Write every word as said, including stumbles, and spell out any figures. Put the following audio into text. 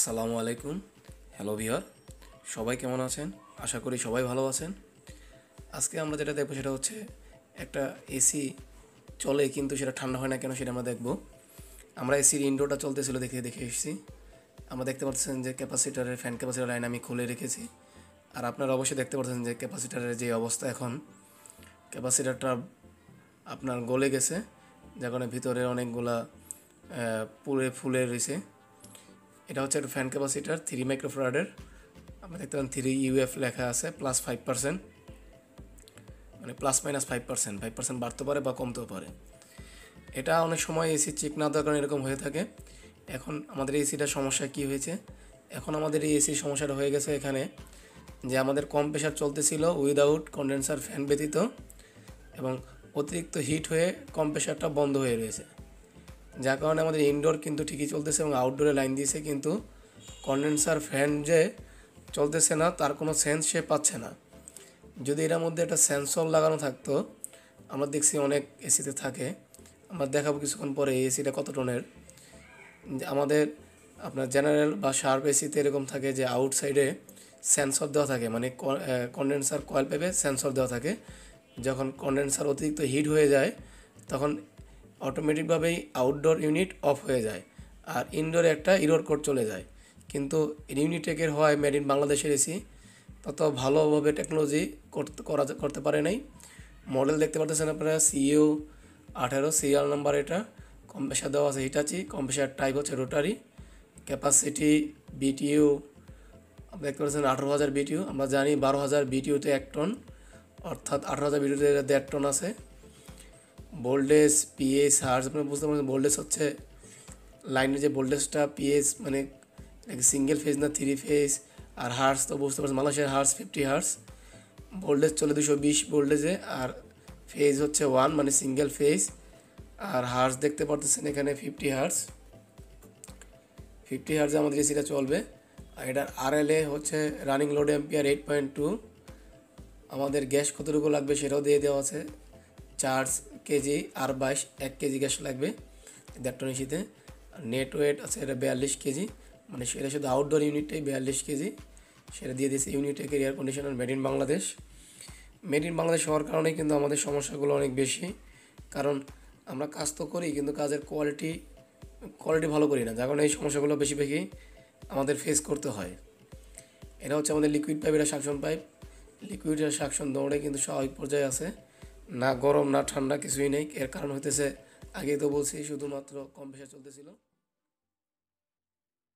আসসালামু আলাইকুম। Hello viewer, সবাই কেমন আছেন? আশা করি সবাই ভালো আছেন। আজকে আমরা যেটা দেখবো সেটা হচ্ছে একটা এসি চলে কিন্তু সেটা ঠান্ডা হয় না কেন সেটা আমরা দেখব। আমরা এসির ইনডোরটা চলতেছিল দেখে দেখে এসেছি। আমরা দেখতে পাচ্ছেন যে ক্যাপাসিটারের ফ্যান ক্যাপাসিটার লাইন আমি খুলে রেখেছি। আর আপনারা অবশ্যই দেখতে পাচ্ছেন যে ক্যাপাসিটারের যে অবস্থা এখন, ক্যাপাসিটারটা আপনার গলে গেছে, যার কারণে ভিতরে অনেকগুলা পুড়ে ফুলে রয়েছে। এটা হচ্ছে একটা ফ্যান ক্যাপাসিটার থ্রি মাইক্রোফ্যারাডের। আমরা দেখতে পান থ্রি ইউএফ লেখা আছে, প্লাস ফাইভ পার্সেন্ট, মানে plus minus five percent five percent বাড়তে পারে বা কমতেও পারে। এটা অনেক সময় এসি চেক না দেওয়ার কারণে এরকম হয়ে থাকে। এখন আমাদের এসিটার সমস্যা কী হয়েছে, এখন আমাদের এই এসির সমস্যাটা হয়ে গেছে এখানে যে আমাদের কম প্রেশার চলতেছিল উইদাউট কন্ডেন্সার ফ্যান ব্যতীত, এবং অতিরিক্ত হিট হয়ে কম প্রেশারটা বন্ধ হয়ে রয়েছে, যার কারণে আমাদের ইনডোর কিন্তু ঠিকই চলতেছে এবং আউটডোরে লাইন দিয়েছে, কিন্তু কন্ডেন্সার ফ্যান যে চলতেছে না তার কোনো সেন্স সে পাচ্ছে না। যদি এটার মধ্যে একটা সেন্সর লাগানো থাকতো, আমরা দেখছি অনেক এসিতে থাকে, আমরা দেখাবো কিছুক্ষণ পরে এই এসিটা কত টনের। আমাদের আপনার জেনারেল বা শার্প এসিতে এরকম থাকে যে আউটসাইডে সেন্সর দেওয়া থাকে, মানে কন্ডেন্সার কয়েল পেপে সেন্সর দেওয়া থাকে। যখন কন্ডেন্সার অতিরিক্ত হিট হয়ে যায় তখন অটোমেটিকভাবেই আউটডোর ইউনিট অফ হয়ে যায় আর ইনডোরে একটা ইরোর কোড চলে যায়। কিন্তু ইউনিটেকের হওয়ায় মেড ইন বাংলাদেশের এসি তত ভালোভাবে টেকনোলজি করতে করা করতে পারে নাই। মডেল দেখতে পাচ্ছেন আপনারা সিইউ আঠারো সিরিয়াল নাম্বার, এটা কম্প্রেসার দেওয়া আছে হিটাচি, কম্প্রেসার টাইপ হচ্ছে রোটারি, ক্যাপাসিটি বিটিইউ আপনি দেখতে পাচ্ছেন আঠারো হাজার বিটিইউ। আমরা জানি বারো হাজার বিটিইউতে এক টন, অর্থাৎ আঠারো হাজার বিটিইউতে দেড় টন আছে। ভোল্টেজ পিএস হার্স আপনি বুঝতে পারছেন, ভোল্টেজ হচ্ছে লাইনের যে ভোল্টেজটা, পিএস মানে সিঙ্গেল ফেজ না থ্রি ফেজ, আর হার্স তো বুঝতে পারছেন মালয়েশিয়ার হার্স ফিফটি হার্স। ভোল্টেজ চলে দুশো বিশ ভোল্টেজে, আর ফেজ হচ্ছে ওয়ান মানে সিঙ্গেল ফেজ, আর হার্স দেখতে পারতেছেন এখানে ফিফটি হার্স। ফিফটি হার্সে আমাদের এসিটা চলবে। আর এটার আর এল এ হচ্ছে running load ampere eight point two. আমাদের গ্যাস কতটুকু লাগবে সেটাও দিয়ে দেওয়া আছে, চার কেজি আর বাইশ এক কেজি গ্যাস লাগবে দেড় টন এসিতে। আর নেট ওয়েট আছে এটা বিয়াল্লিশ কেজি, মানে সেটা শুধু আউটডোর ইউনিটটাই বিয়াল্লিশ কেজি, সেটা দিয়ে দিয়েছে Unitech air conditioner made in Bangladesh. Made in Bangladesh হওয়ার কারণে কিন্তু আমাদের সমস্যাগুলো অনেক বেশি, কারণ আমরা কাজ তো করি কিন্তু কাজের কোয়ালিটি কোয়ালিটি ভালো করি না, যার কারণে এই সমস্যাগুলো বেশি বেশি আমাদের ফেস করতে হয়। এটা হচ্ছে আমাদের লিকুইড পাইপ, এটা সাকশন পাইপ। লিকুইড আর সাকশন দৌড়ে কিন্তু স্বাভাবিক পর্যায়ে আছে, না গরম না ঠান্ডা কিছুই নেই। এর কারণ হইতেছে আগেই তো বলছি শুধুমাত্র কম প্রেশার চলতেছিল।